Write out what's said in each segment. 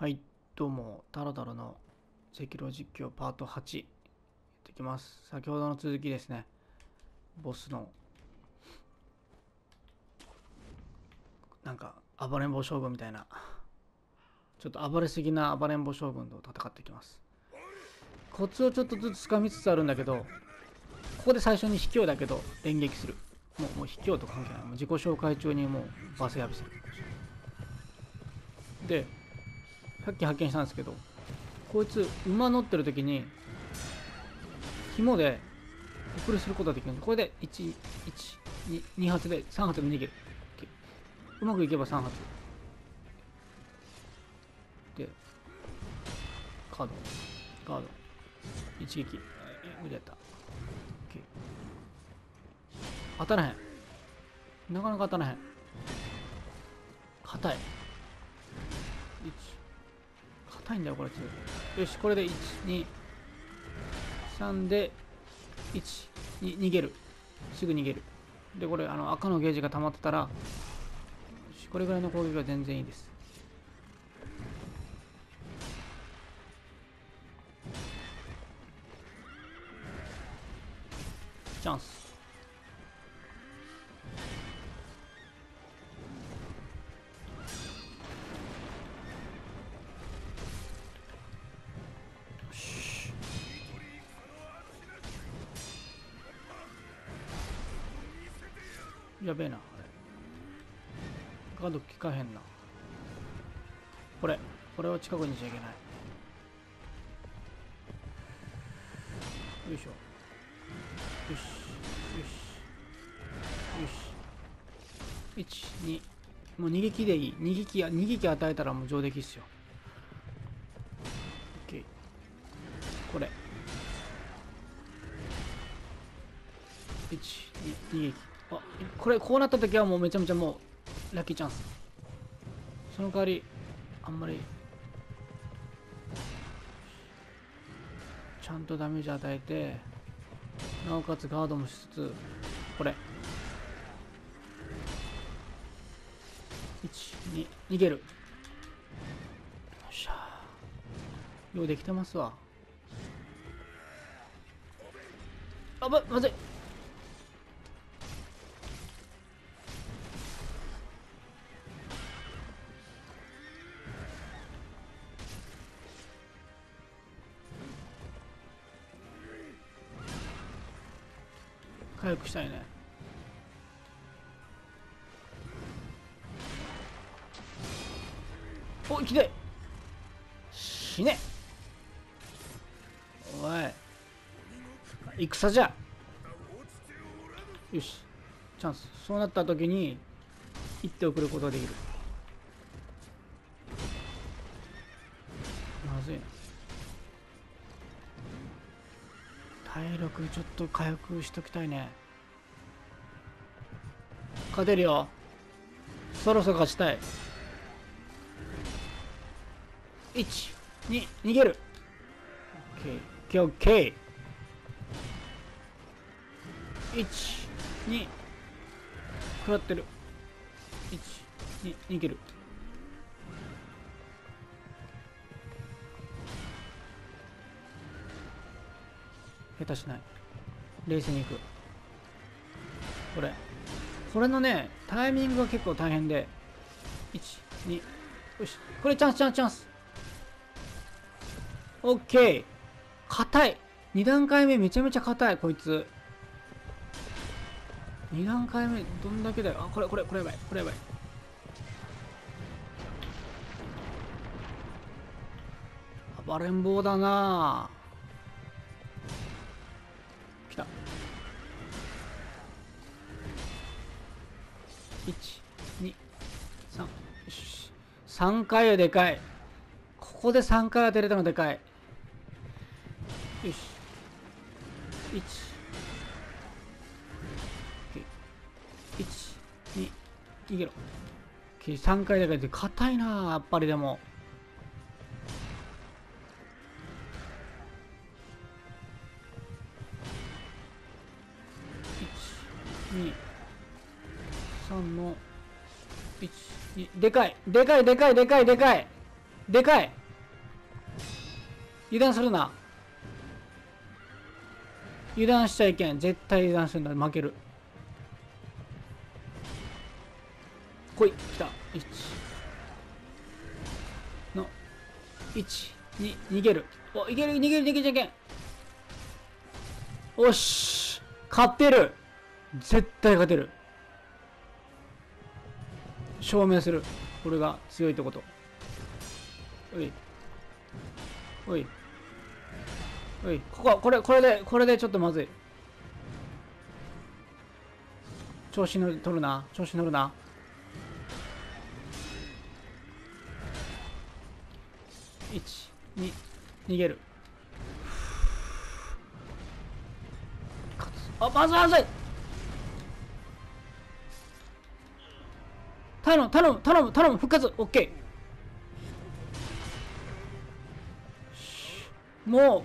はい、どうも、タラタラの赤狼実況パート8、やっていきます。先ほどの続きですね。ボスの、なんか、暴れん坊将軍みたいな、ちょっと暴れすぎな暴れん坊将軍と戦っていきます。コツをちょっとずつ掴みつつあるんだけど、ここで最初に卑怯だけど連撃する。もう卑怯と関係ない。もう自己紹介中にもうバスヤビする。で、さっき発見したんですけど、こいつ馬乗ってる時に紐で遅れすることができるんで、これで2発で3発で逃げる。うまくいけば3発でガード一撃無理やった。当たらへん、なかなか当たらへん。硬い硬いんだよこれ。よし、これで123で1に逃げる。すぐ逃げる。でこれ赤のゲージが溜まってたら、これぐらいの攻撃は全然いいです。チャンス。やべえな、あれガード効かへんな。これを近くにしちゃいけない。よいしょ。よしよしよし。12、もう逃げ気でいい。逃げ気与えたらもう上出来っすよ。 OK。 これ1、2、逃げ気。あ、これこうなった時はもうめちゃめちゃもうラッキーチャンス。その代わりあんまりちゃんとダメージ与えて、なおかつガードもしつつ、これ1、2、逃げる。よっしゃ、ようできてますわ。あ、まずい。回復したいね。おい、来て死ね。おい、戦じゃ。よし、チャンス。そうなった時に一手送ることができる。まずいな。体力ちょっと回復しときたいね。勝てるよ、そろそろ勝ちたい。1、2、逃げる。 OKOKOK。 1、2、食らってる。1、2、逃げる。下手しない。冷静にいく。これのね、タイミングが結構大変で、1、2、よし、これチャンス。オッケー。硬い。2段階目めちゃめちゃ硬いこいつ。2段階目どんだけだよ。あ、これやばい。暴れん坊だな。来た。1、2、3。よし、3回はでかい。ここで3回当てれたのでかい。よし、1、1、2、逃げろ。3回だけで硬いな、やっぱり。でも1、2、3の1、2。でかい。 でかい。油断するな。油断しちゃいけん。絶対油断するんだ。負ける。来い。来た。1の1に逃げる。お、いける、逃げる、逃げちゃいけん。おし、勝ってる。絶対勝てる。証明する。これが強いってこと。おいおいおい、これでちょっとまずい。調子乗るな。調子乗るな。1、2、逃げる。あ、まずいまずい。頼む頼む頼む頼む。復活。オッケー。もう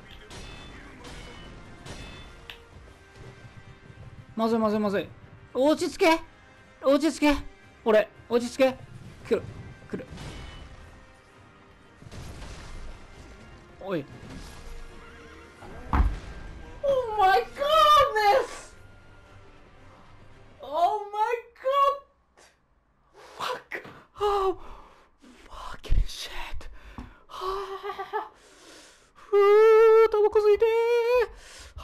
まずいまずいまずい。落ち着け落ち着け。俺落ち着け。来る来る。おい。Oh my goodness! Oh my god! Fuck! Oh, fucking shit! ふぅ、タバコ吸いてー。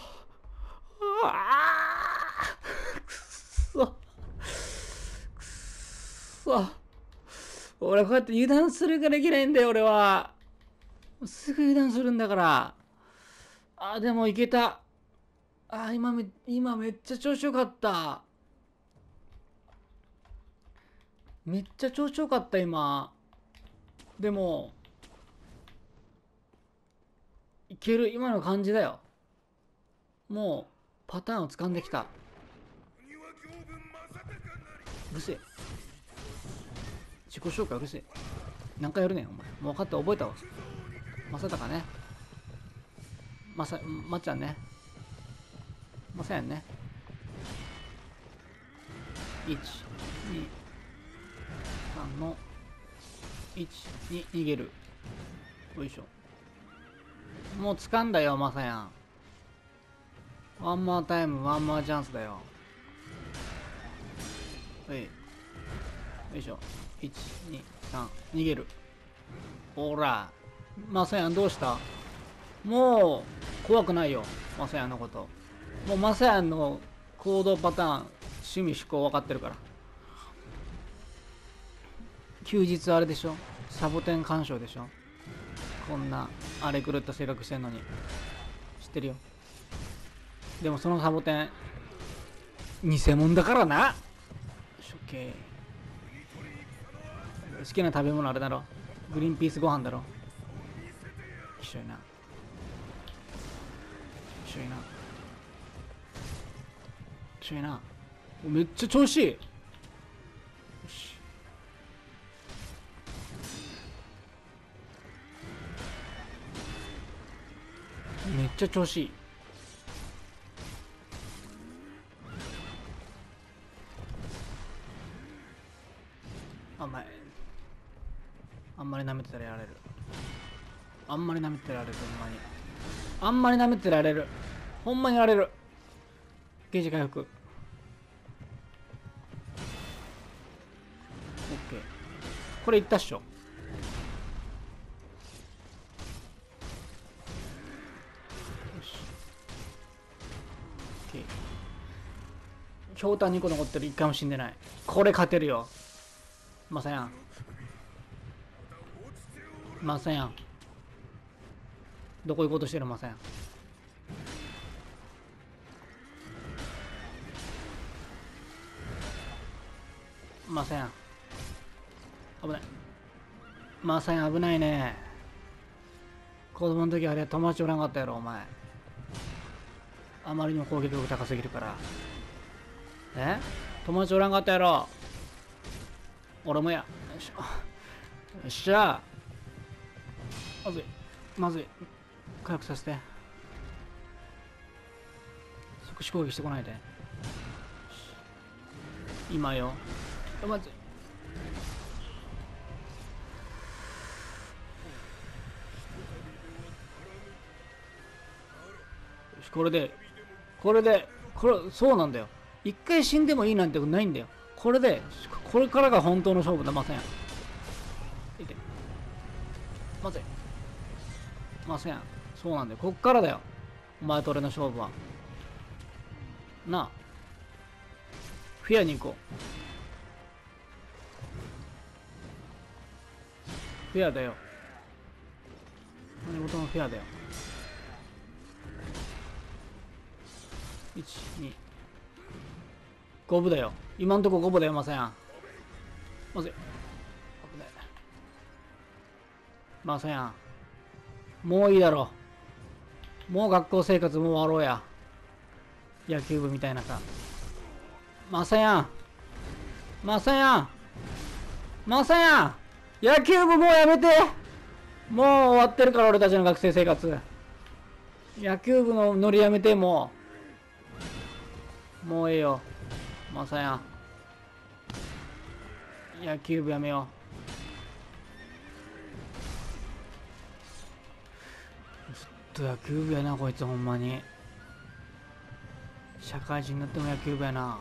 くっそ。くっそ。俺こうやって油断するからいけないんだよ、俺は。すぐ油断するんだから。あ、でもいけた。あ、今めっちゃ調子よかった。めっちゃ調子よかった、今。でも、いける、今の感じだよ。もう、パターンを掴んできた。うるせえ。自己紹介うるせえ。何回やるねん、お前。もう分かった、覚えたわ。まさたかね。まっちゃんね。まさやんね。1、2、3の1、2、逃げる。よいしょ。もう掴んだよ、まさやん。ワンマータイム、ワンマーチャンスだよ。はい。よいしょ。1、2、3、逃げる。ほら。まさやんどうした？もう怖くないよ、まさやんのこと。もうまさやんの行動パターン、趣味趣向分かってるから。休日あれでしょ、サボテン鑑賞でしょ。こんな荒れ狂った性格してんのに。知ってるよ。でもそのサボテン偽物だからな。処刑。好きな食べ物あれだろ、グリーンピースご飯だろ。きしょいな。きしょいな。きしょいな。めっちゃ調子いい。よし。めっちゃ調子いい。あんまり舐めてたらやられる。あんまり舐めてたらやられる。ほんまにあんまり舐めてたらやられる。ほんまにやられる。ゲージ回復。オッケー。これいったっしょ。よし。オッケー。ひょうたん2個残ってる。1回も死んでない。これ勝てるよ。まさやん。まさやん。どこ行こうとしてるまさやん。まさやん。危ない。まさやん危ないね。子供の時あれ友達おらんかったやろ、お前。あまりにも攻撃力高すぎるから。友達おらんかったやろ。俺もや。よいしょ。よっしゃ。まずい。まずい。回復させて。即死攻撃してこないで。今よ。まずい。 これ、そうなんだよ。一回死んでもいいなんてことないんだよ。これからが本当の勝負だ、ません。いて。ません。ません。そうなんだよ。こっからだよ。お前と俺の勝負は。なあ。フェアに行こう。フェアだよ。何事もフェアだよ。1、2。五分だよ。今んとこ五分だよ、ません。ません。ません。もういいだろう。もう学校生活もう終わろうや。野球部みたいなさ。まさやん。まさやん。まさやん。野球部もうやめて。もう終わってるから俺たちの学生生活。野球部のノリやめて、もう。もういいよ。まさやん。野球部やめよう。ずっと野球部やな、こいつほんまに。社会人になっても野球部やな。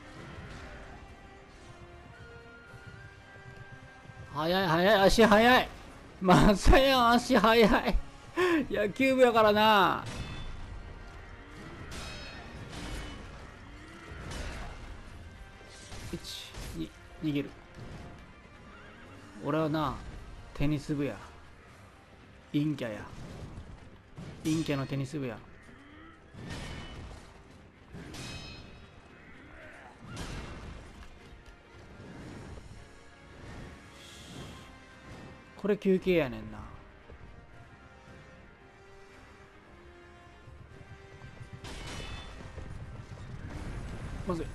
早い、足早い。まさやん、足早い。野球部やからな。1、2、逃げる。俺はな、テニス部や。陰キャや。陰キャのテニス部や。これ休憩やねんな。まずい。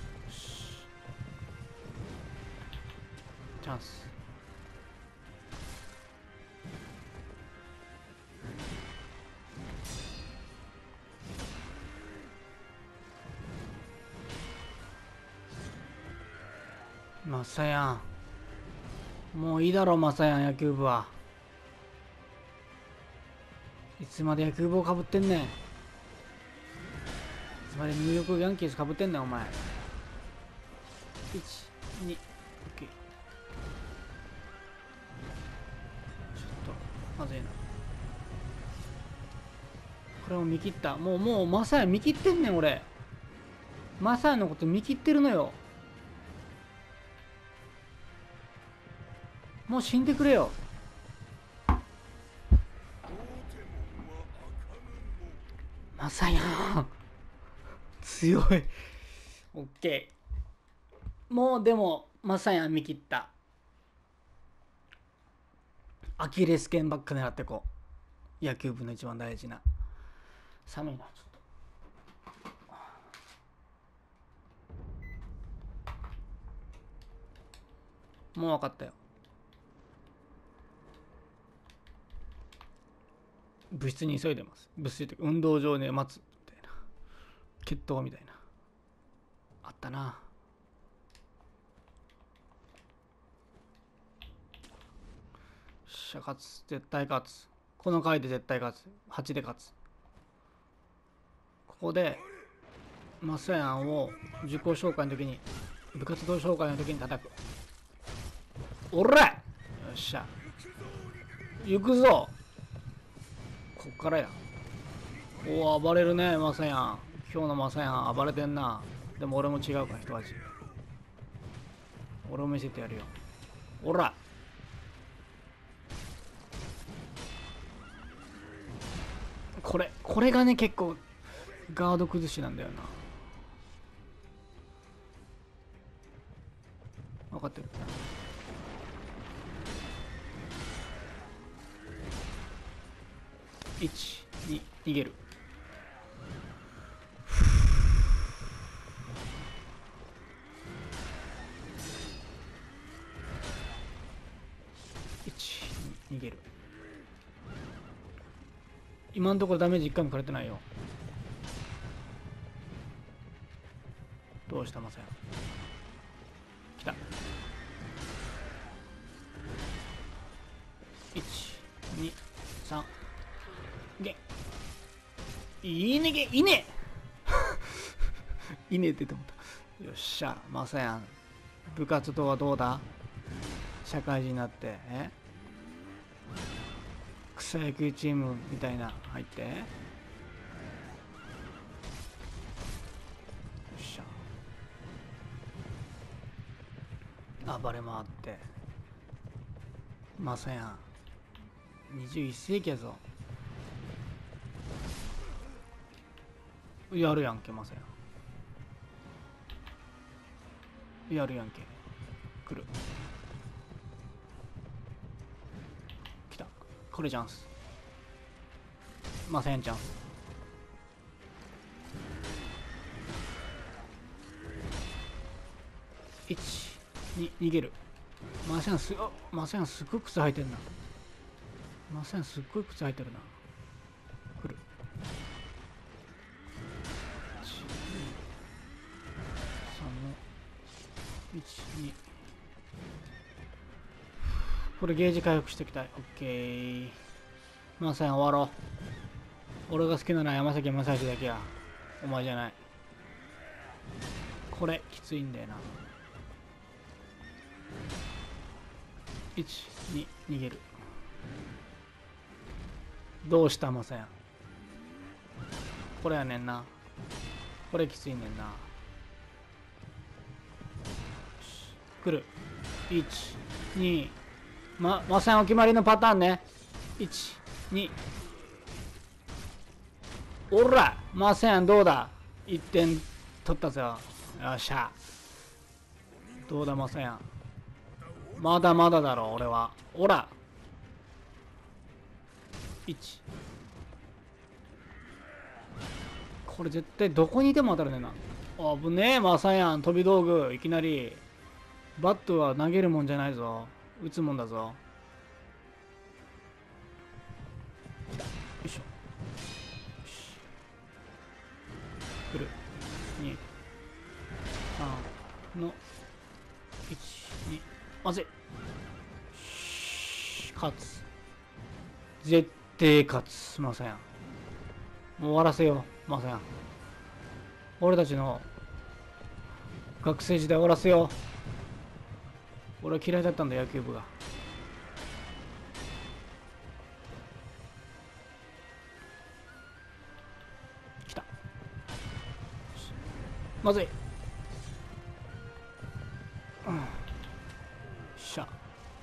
チャンス。マサヤン、もういいだろマサヤン、野球部は。いつまで野球部をかぶってんねん。いつまでニューヨークヤンキースかぶってんねんお前。1、2、オッケー。ちょっとまずいな。これを見切った。もうマサヤン見切ってんねん俺。マサヤンのこと見切ってるのよ。もう死んでくれよ。マサヤン強い。オッケー。もうでもマサヤン見切った。アキレス腱ばっか狙ってこう。野球部の一番大事な。寒いなちょっと。もう分かったよ。部室に急いでます。部室って運動場で待つみたいな。決闘みたいな。あったな。勝つ。絶対勝つ。この回で絶対勝つ。8で勝つ。ここでマサヤンを自己紹介の時に、部活動紹介の時に叩く。おら！よっしゃ。行くぞ。こっからや。おお、暴れるねマサヤン。今日のマサヤン暴れてんな。でも俺も違うから一味。俺を見せてやるよ。おら！これがね結構ガード崩しなんだよな。分かってる。1、2、逃げる。1、2、逃げる。今のところダメージ1回もくれてないよ。どうしたマサヤン。来た。1、2、3。ゲン。 いいねげ、いいねいいねって言って思った。よっしゃ、まさやん。部活動はどうだ？社会人になって、草野球チームみたいな入って。よっしゃ。暴れ回って。まさやん。21世紀やぞ。やるやんけ、まさやん。やるやんけ。来る。来た。これチャンス。まさやんチャンス。1、2、逃げる。まさやんすっごい靴履いてんな。まさやんすっごい靴履いてるな。来る。1、2。これゲージ回復しておきたい。オッケー。まさやん終わろう。俺が好きなのは山崎正義だけや。お前じゃない。これきついんだよな。1、2、逃げる。どうしたまさやん。これやねんな。これきついねんな。来る。1、2。まさやんお決まりのパターンね。1、2。おらまさやんどうだ？ 1 点取ったぞ。よっしゃ。どうだまさやん。まだまだだろ俺は。おら。1。これ絶対どこにいても当たるねんな。あぶねえまさやん飛び道具いきなり。バットは投げるもんじゃないぞ。打つもんだぞ。よいしょ。来る。2、3の1、2。まずい。勝つ。絶対勝つ。まさやん。もう終わらせよう。まさやん。俺たちの学生時代終わらせよう。俺は嫌いだったんだ野球部が。来た。まずい。しゃ。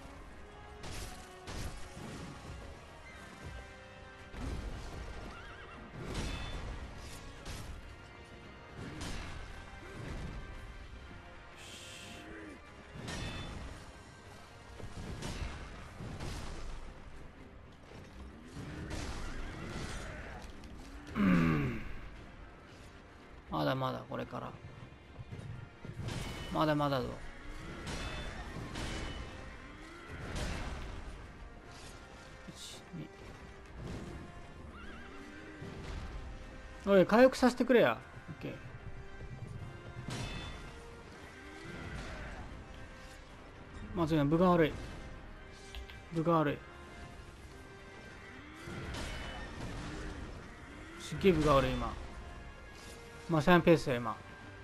まだまだこれから。まだまだぞ。1、2。おい回復させてくれや。オッケー。まずいな、分が悪い。分が悪い。すっげえ分が悪い今。まあ3ペースや今。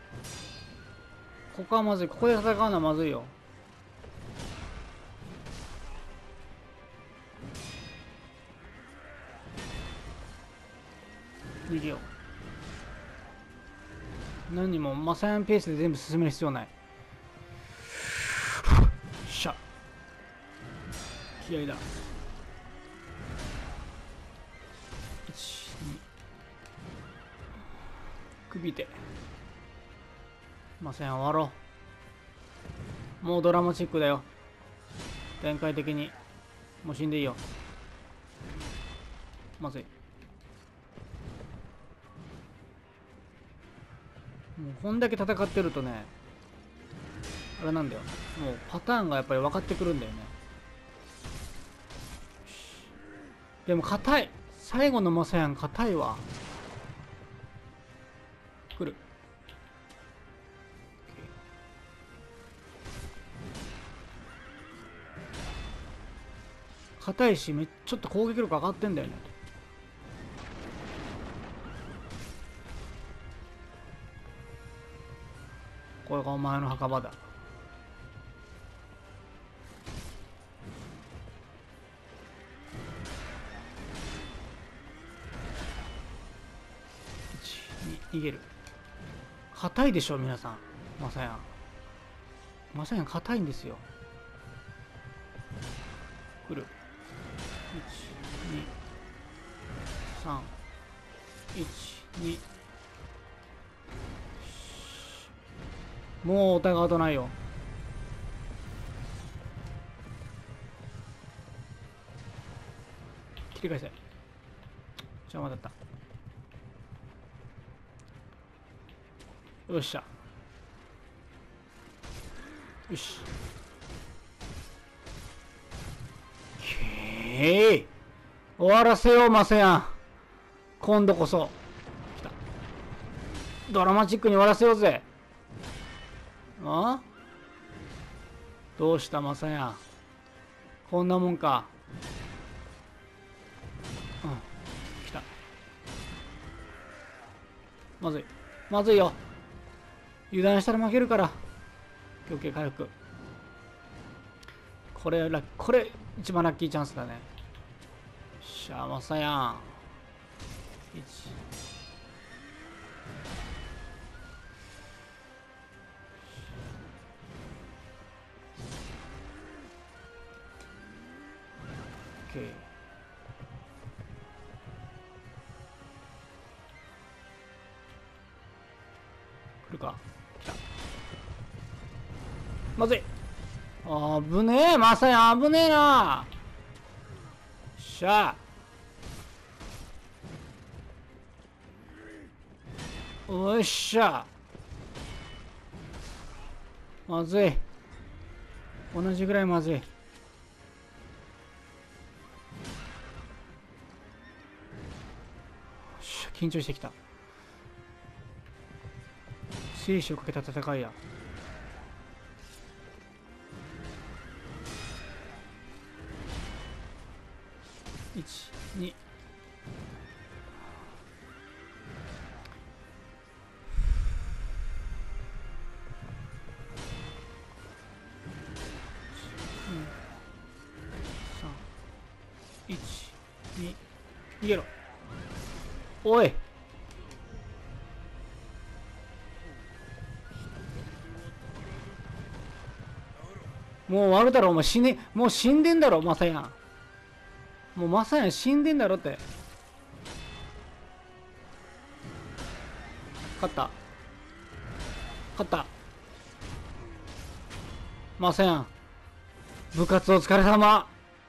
ここはまずい。ここで戦うのはまずいよ。逃げよう。何にもマサヤンペースで全部進める必要ない。しゃ。気合だ。1、2。首手。マサヤン終わろう。もうドラマチックだよ。展開的に。もう死んでいいよ。まずい。もうこんだけ戦ってるとね、あれなんだよ。もうパターンがやっぱり分かってくるんだよね。でも硬い。最後のマサヤン硬いわ。来る。硬いしちょっと攻撃力上がってんだよね。 これがお前の墓場だ。1、2、逃げる。硬いでしょ皆さん。マサヤン。マサヤン硬いんですよ。来る。1、2、3、1、2。もうお互いとないよ。切り返せ。邪魔だった。よっしゃ。よし。終わらせようマセヤン。今度こそ。来た。ドラマチックに終わらせようぜ。あ？どうしたマサヤン。こんなもんか。うん。来た。まずい。まずいよ。油断したら負けるから。休憩回復。これ一番ラッキーチャンスだね。よっしゃ、マサヤン。1。OK。来るか。来た。まずい。あぶねえ、マサヤン危ねえな。しゃあ。おっしゃ。まずい。同じぐらいまずい。緊張してきた。生死をかけた戦いや。1、2。1、2。逃げろ。おい。もう終わるだろ、お前死ね、もう死んでんだろ、マサヤン。もうマサヤン死んでんだろって。勝った。勝った。マサヤン。部活お疲れ様。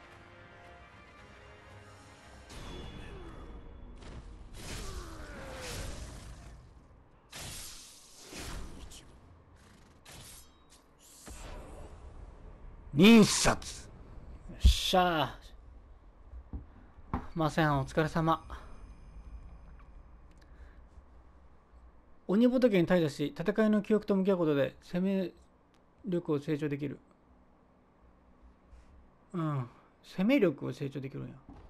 忍殺。よっしゃー。マサヤンお疲れ様。鬼仏に対処し、戦いの記憶と向き合うことで攻め力を成長できる。うん。攻め力を成長できるんや。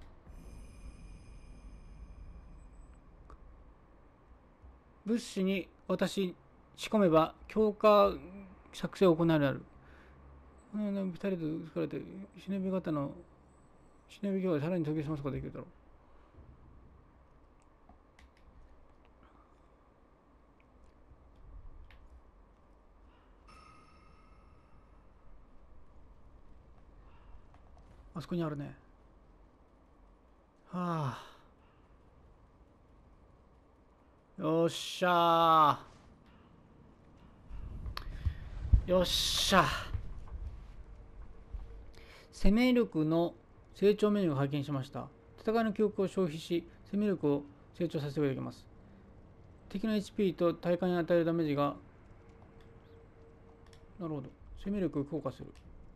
物資に仕込めば強化作成を行える。二人で疲れて忍び方の忍び業をさらに研ぎ澄ますことができるだろう。あそこにあるね。はあ。よっしゃー。よっしゃ。攻め力の成長メニューを拝見しました。戦いの記憶を消費し、攻め力を成長させることができます。敵の HP と体感に与えるダメージが、なるほど。攻め力を強化する。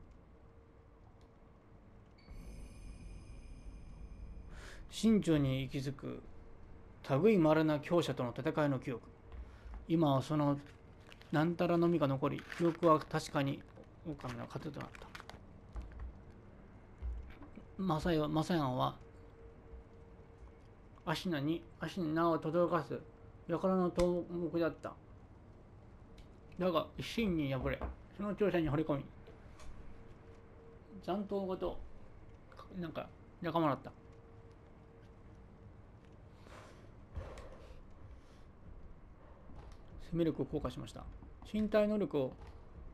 慎重に息づく類まれな強者との戦いの記憶。今はそのなんたらのみが残り、記憶は確かに狼の糧となった。マサヤンは足に名を轟かす輩の頭目だった。 だが一心に敗れ、その強者に惚れ込み、残党ごとなんか仲間だった。生命力を強化しました。身体能力を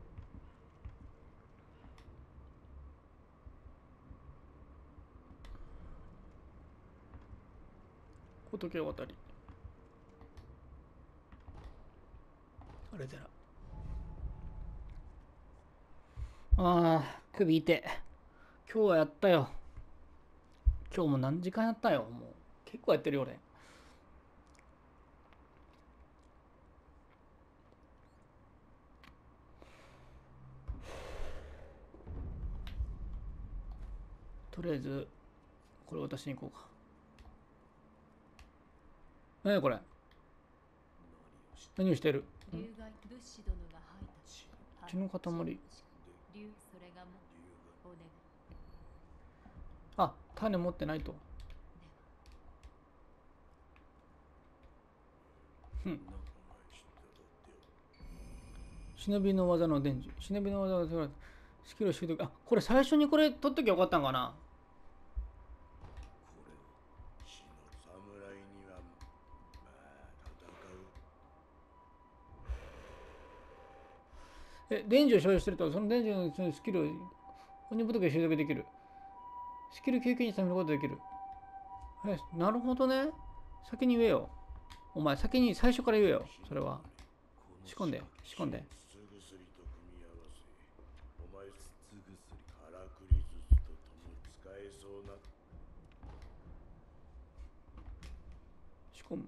仏を渡り、あれだな。ああ、首痛い。今日はやったよ。今日も何時間やったよ。もう結構やってるよ俺。とりあえずこれ渡しに行こうか。何これ。何をしてる。血の塊。あ、種持ってないと。忍びの技の伝授。忍びの技がスキルを習得。あ、これ最初にこれ取っときゃよかったんかな。伝授を所有してると、その伝授のスキルを鬼仏が習得できる。スキル経験値貯めることができる。なるほどね。先に言えよ。お前、先に最初から言えよ。それは。仕込んで、仕込んで。仕込む。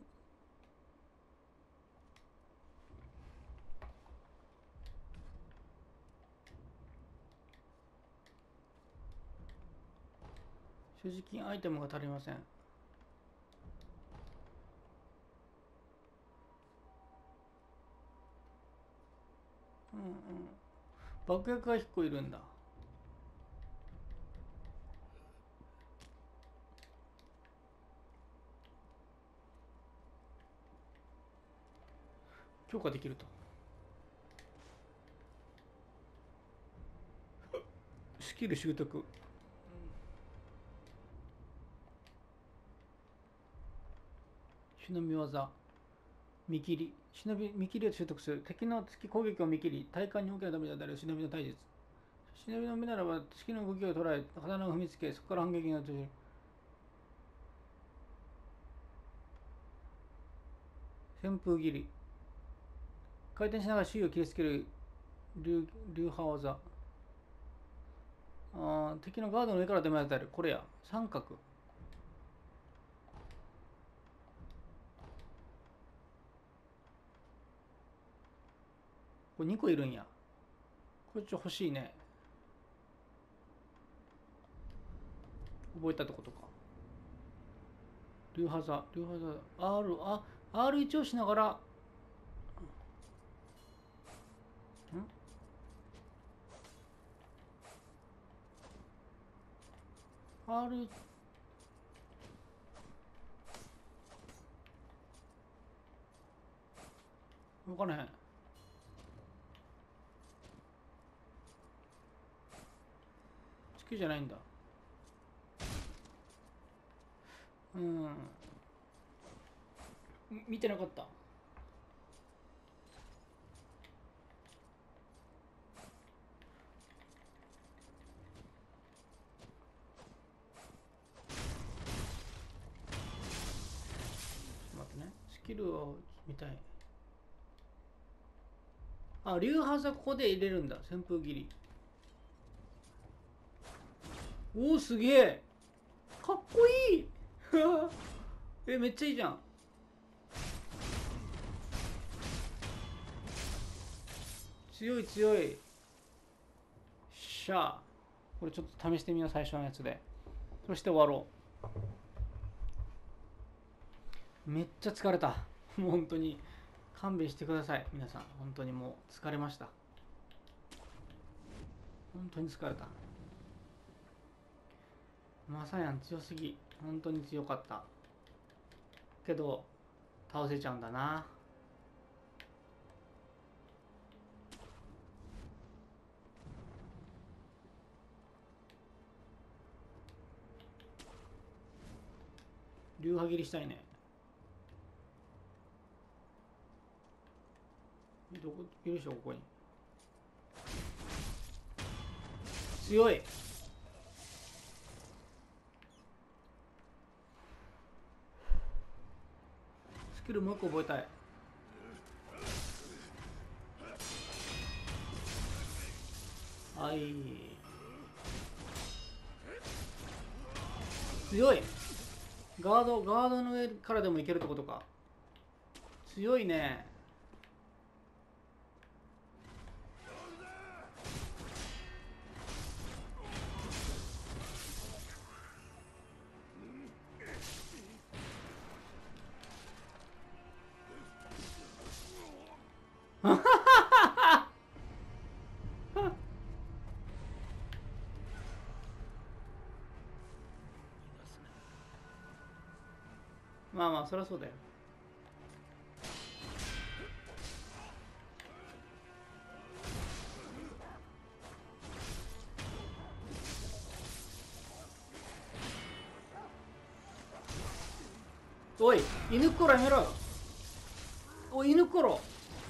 所持金アイテムが足りません。爆薬が1個いるんだ。強化できると。スキル習得。忍び技。見切り。忍び見切りを習得する。敵の突き攻撃を見切り、体幹に大きなダメージを与える忍びの体術。忍びの目ならば敵の動きを捉え、刀を踏みつけ、そこから反撃が閉じる。旋風斬り。回転しながら周囲を切りつける流派技。敵のガードの上からダメージを与える。これや。三角。これ2個いるんや。これちょっと欲しいね。覚えたってことか。流派座、流派座、R1 をしながら、R、わからへん。地球じゃないんだ。見てなかった。待ってね。スキルを見たい。流派座ここで入れるんだ。旋風斬り。おお、すげえ。かっこいい。めっちゃいいじゃん。強い強い。しゃあ。これちょっと試してみよう、最初のやつで。そして終わろう。めっちゃ疲れた。もう本当に。勘弁してください。皆さん。本当にもう疲れました。本当に疲れた。マサヤン強すぎ。本当に強かった。けど、倒せちゃうんだな。 流派切りしたいね。どこいるでしょ、ここに。強い。スキルもう一個覚えたい。はい。強い。ガードの上からでもいけるってことか。強いね。まあまあ、そりゃそうだよ。おい、犬ころやめろ。おい、犬ころ。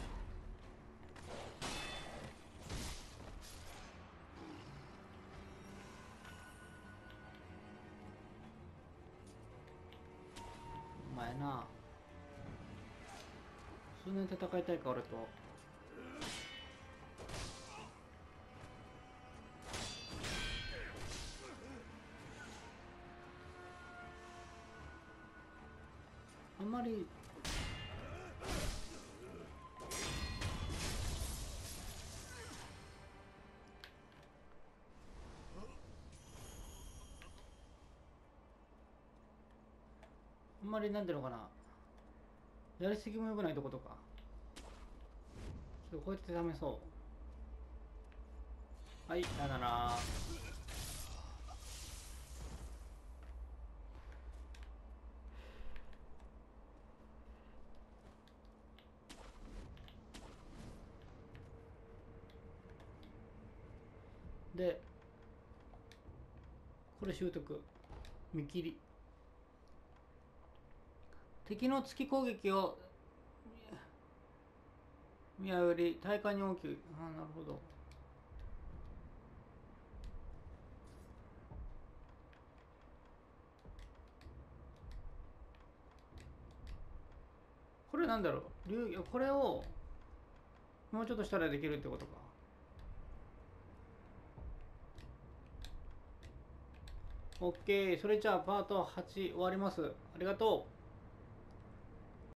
お前な。そんなに戦いたいか、俺と。あんまり。あんまりなんていうのかな。やりすぎも良くないとことか。ちょっとこうやって試そう。はい、さよなら。で、これ習得。見切り。敵の突き攻撃を見破り、対価に大きく。ああ、なるほど。これなんだろう。これをもうちょっとしたらできるってことか。OK。それじゃあパート8終わります。ありがとう。